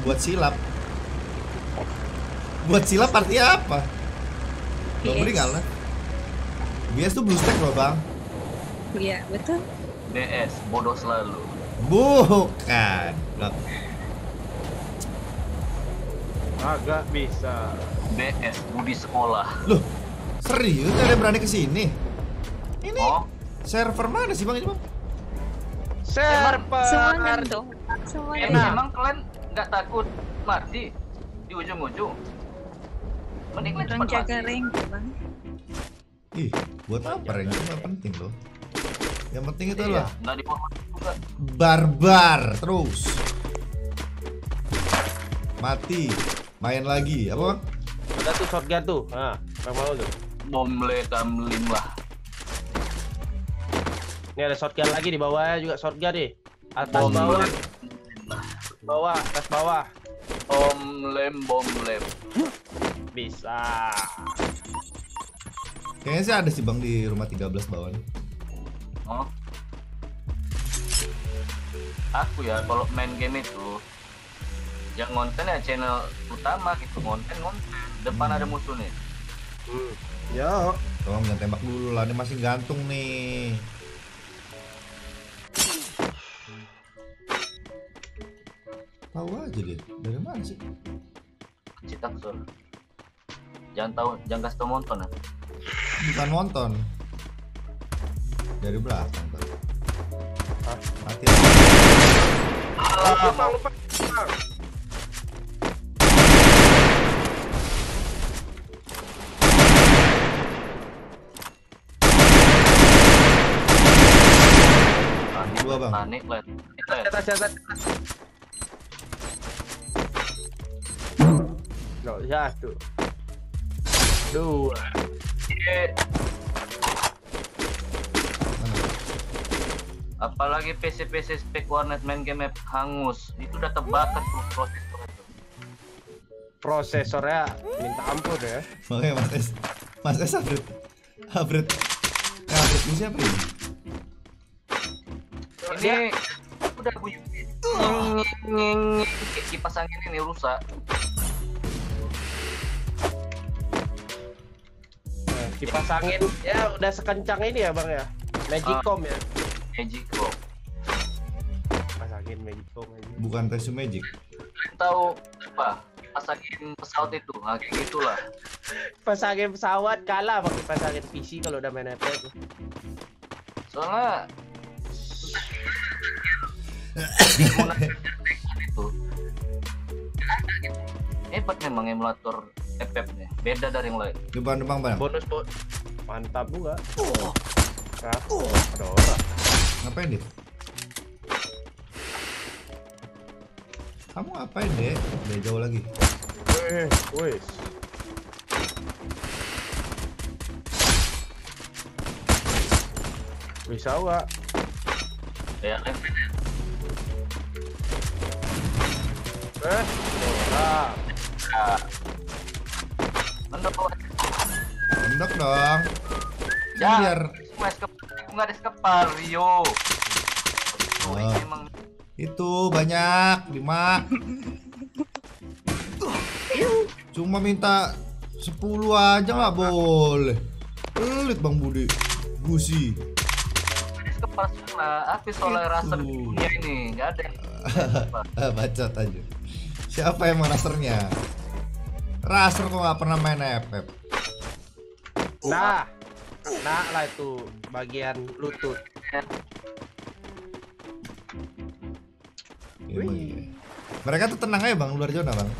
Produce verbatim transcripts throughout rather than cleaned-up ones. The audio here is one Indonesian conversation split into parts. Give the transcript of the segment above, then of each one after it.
buat silap. Buat silap artinya apa? Bang Budi ngalah. B S tuh blue stack loh bang. Iya betul. B S bodoh selalu. Bukan. Loh. Agak bisa. B S Budi sekolah. Loh, serius ada berani kesini? Ini Oh, server mana sih bang ini bang? Server. Semua ngendong. Semua em- ngendong. emang kalian nggak takut mati di ujung-ujung? Mending kalian Orang cepat jaga mati. rank bang. Ih, buat apa rank itu nggak penting loh. Yang penting itu Iya, loh nggak dipotong juga. barbar terus. Mati, main lagi apa bang? Ada tuh shotgun tuh. Nah, yang mau tuh. Bomble kamlim lah. Ini ada shotgun lagi di bawahnya juga shotgun nih. Atas Bom bawah, lem. bawah, atas bawah. Bom lem, bom lem. Bisa. Kayaknya sih ada sih bang di rumah tiga belas bawah nih. Oh. Aku ya kalau main game itu yang ngonten ya channel utama gitu, ngonten ngonten depan ada musuh nih. Hmm. Ya. Tolong jangan tembak dulu lah, ini masih gantung nih. Tahu aja deh, dari mana sih? Citak sur. Jangan tahu, jangan kasih tau nonton ya. Bukan nonton. Dari belakang Bang. Hah? Mati. Lupa, lupa. Dua bang. Panik let. Let. Atas, atas. No, satu. Dua. Eh, Mana? apalagi P C P C spek warnet main game map hangus. Itu udah terbakar tuh prosesor itu. Prosesornya minta ampun ya. Makanya Mas Es, Mas Es upgrade, upgrade, ya, upgrade ini siapa ini? Ini udah bunyi nging kayak kipas angin ini rusak. Nah, kipas angin ya udah sekencang ini ya bang ya. Magicom ya. Magic kok. Kipas angin Magicom aja. Bukan Tesu Magic. Kalian tahu apa? Kipas angin pesawat itu, nah, kayak gitulah. Kipas angin pesawat kalah bang kipas angin P C kalau udah main F P S. Soalnya itu hebat memang emulator F F nya, beda dari yang lain. Depan depan bang. Bonus bot. Mantap juga. Nah, ada orang. Ngapain deh? Kamu ngapain deh? Udah jauh lagi. Wih, wih. Bisa gak? Ya, level Eh, orang. ya. Menurut Endok dong. ya, Biar. semua es kepal, nggak ada es kepal, Rio. Oh, ini Oh. emang Itu banyak lima. Cuma minta sepuluh aja nggak boleh. Pelit Bang Budi. Gusi. es kepal semua. Aku soalnya rasa di Itu. dunia ini nggak ada. yang es kepal. Ah, bacot aja. Siapa yang mau rasernya? Raser kok nggak pernah main F F. Nah, nah lah itu bagian lutut. Emang iya. Mereka tuh tenang aja Bang, luar zona Bang.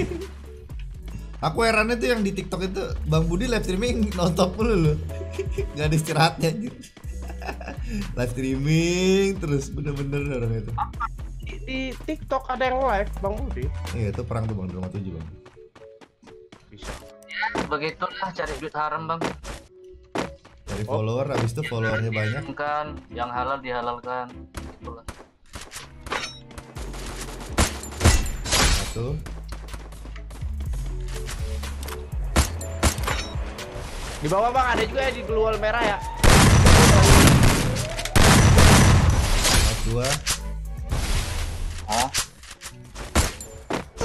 Aku herannya tuh yang di TikTok itu Bang Budi live streaming nonton mulu loh. Gak ada istirahatnya anjir. Live streaming terus bener-bener orang itu. Di, di TikTok ada yang live, Bang Budi. Iya itu perang tuh Bang di rumah tujuh Bang. Bisa. Begitulah cari duit haram, Bang. Dari follower habis itu followernya banyak. Kan yang halal dihalalkan. Itulah. Satu. Di bawah Bang ada juga ya di glual merah ya. Dua. Oh,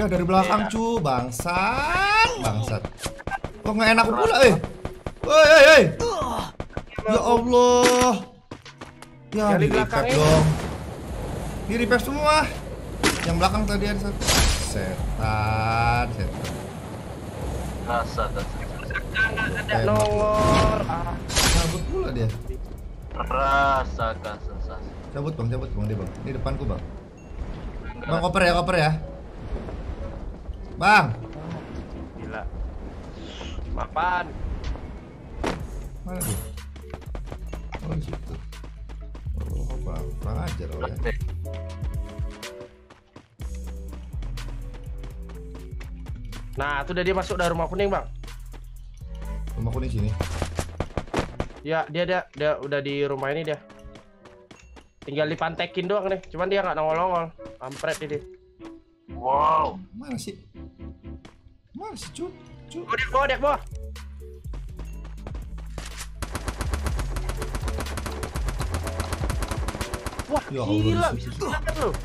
Ya dari belakang cu, bangsat, bangsat. Kok nggak enak pula eh. Woi, hei, hei. Ya Allah. Ya Yang di di belakang repair ini. dong. Di repair semua. Yang belakang tadi ada satu. Setan, setan. Rasa rasa. Ada nongol. Ah, Cabut pula dia. Rasakan sensasi. Cabut bang, cabut bang dia bang. Ini depanku bang. Bang koper ya, koper ya. Bang. gila. Mapan. Mana dia? Oh di situ. Oh bang, kurang ajar oh ya. Nah, itu udah dia masuk dari rumah kuning, Bang. Rumah kuning sini. Ya, dia dia dia udah di rumah ini dia. Tinggal dipantekin doang nih. Cuman dia nggak nongol-nongol. Kampret ini. Wow. Mana sih? Mana sih cu? Cu. Oh, dek bawah, dek bawah. Wah, Ya Allah, gila, di bisa situ. selamat lu.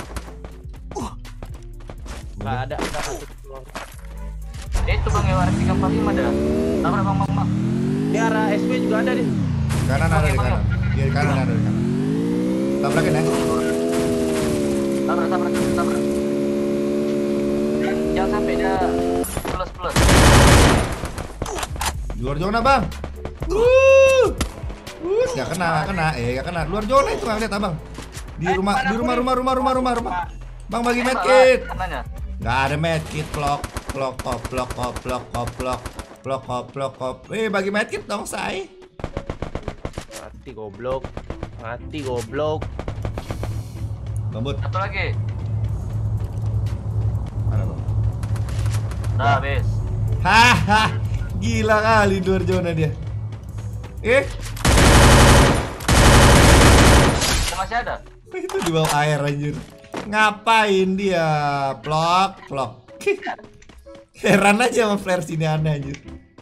Nggak ada, ada satu doang. Eh, itu bang yang tiga empat lima dah. Tabrak bang bang bang. Di arah S W juga ada deh. Kanan ada di kanan. Di kanan ada di kanan. Tabrakin ya. Tabrak tabrak tabrak tabrak. Jangan sampai dia plus plus. Di luar zona bang. Uh, uh, nggak kena, nggak kena, eh nggak kena. Luar zona itu nggak lihat abang. Di rumah, di rumah, rumah, rumah, rumah, rumah, rumah. Bang bagi medkit. Kanannya. Nggak ada medkit, plok, plok, kop, plok, kop, plok, kop, plok, plok, kop, plok, kop. Eh bagi medkit dong say. Mati goblok. Mati goblok. Gambut. Satu lagi. Mana bang? Nah, habis. Haha, gila kali luar zona dia. Eh, Masih ada. itu di bawah air anjir. Ngapain dia? Plok, plok. Heran aja sama flare sini aneh anjir.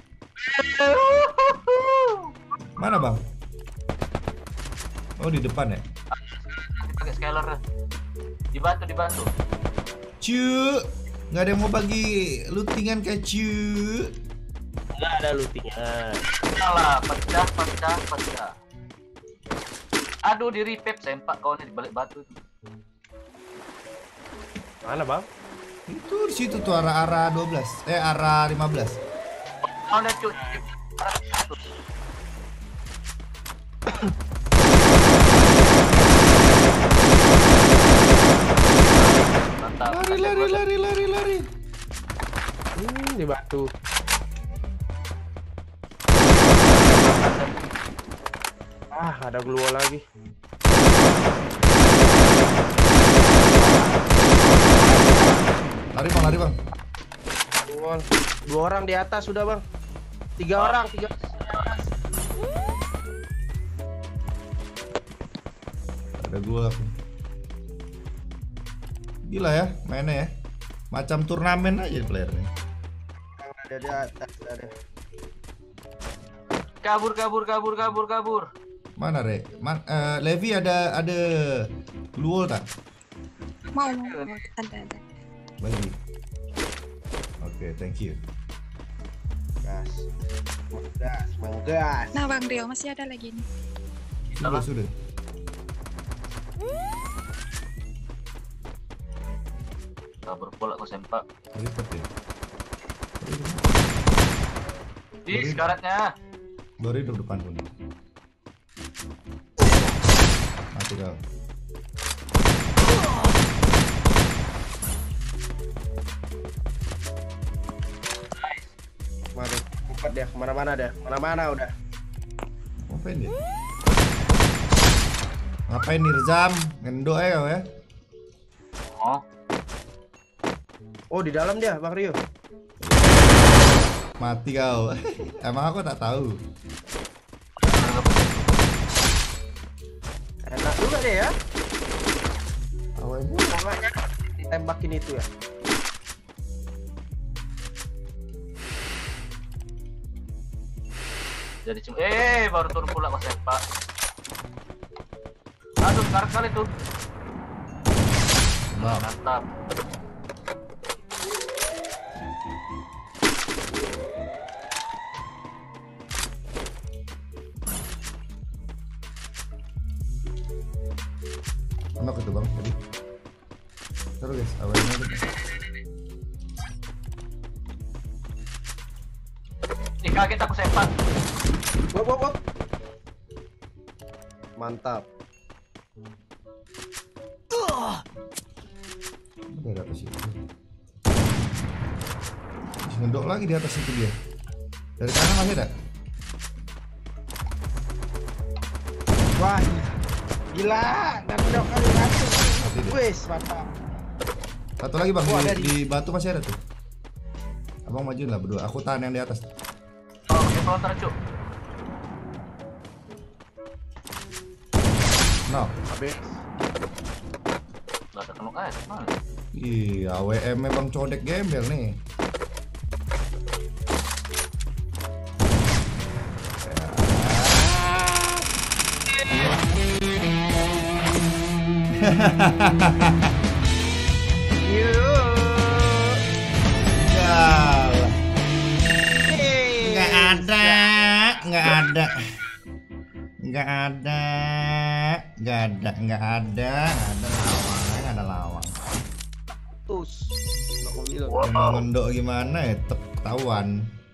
Mana bang? Oh di depan ya? Pakai scaler. Dibantu dibantu. Cu, nggak ada yang mau bagi lootingan kayak cu. Nggak ada lootingan. Salah, pecah pecah pecah. Aduh di repep sempak kau nih di balik batu. Mana, Bang? Itu di situ tuh arah-arah dua belas. Eh arah lima belas. Oh, udah cuy. Mantap. Lari lari lari lari lari. Hmm, di batu. Ah, ada gluol lagi. Lari bang, lari bang. Gluol. Dua orang di atas sudah, Bang. Tiga orang, tiga. Ada gua. Gila ya mainnya ya. Macam turnamen aja playernya. Ada di atas, ada. Kabur kabur kabur kabur kabur. Mana Re? Man, eh, Levi ada ada gluol tak? Mau, mau, mau. Ada, ada. Bagi. Oke, thank you. Gas. Gas, menggas. Nah, Bang Rio masih ada lagi nih. Sudah, sudah. Kabur pula kau sempak. Ribet ya. Ih, sekaratnya. Baru hidup depan pun. Mati kau. Waduh, empat dia, kemana-mana dah, kemana-mana udah. Ngapain dia? Ngapain Nirzam? Ngendo aja kau ya. Oh, Oh, di dalam dia, Bang Rio. Mati kau. Emang aku tak tahu. Enak juga deh ya. Awalnya Namanya ditembakin itu ya. jadi cuma eh baru turun pula kau sempak. Aduh, sekarat kali tuh. bang. Mantap. Enak itu bang tadi. Terus guys, awalnya itu. Ih, kaget aku sempat. Wop, wop, wop. Mantap. Udah di atas itu. Masih ngedok lagi di atas itu dia. Dari kanan masih ada. Wah, gila. Dan udah kali satu. Mati dia. Wes, mantap. Satu lagi bang, Wah, di, ada di batu masih ada tuh. Abang majuin lah berdua. Aku tahan yang di atas. Oh, oke, pelontar cuk. No. Habis. Gak ada kenok aja, mana? Iya, A W M bang codek gembel nih. Galah. Nggak ada, nggak ada, nggak ada, nggak ada, nggak ada, nggak ada lawang, nggak ada lawang. Tus. Nggak mau bilang. Emang ngendok gimana ya, tetep ketahuan.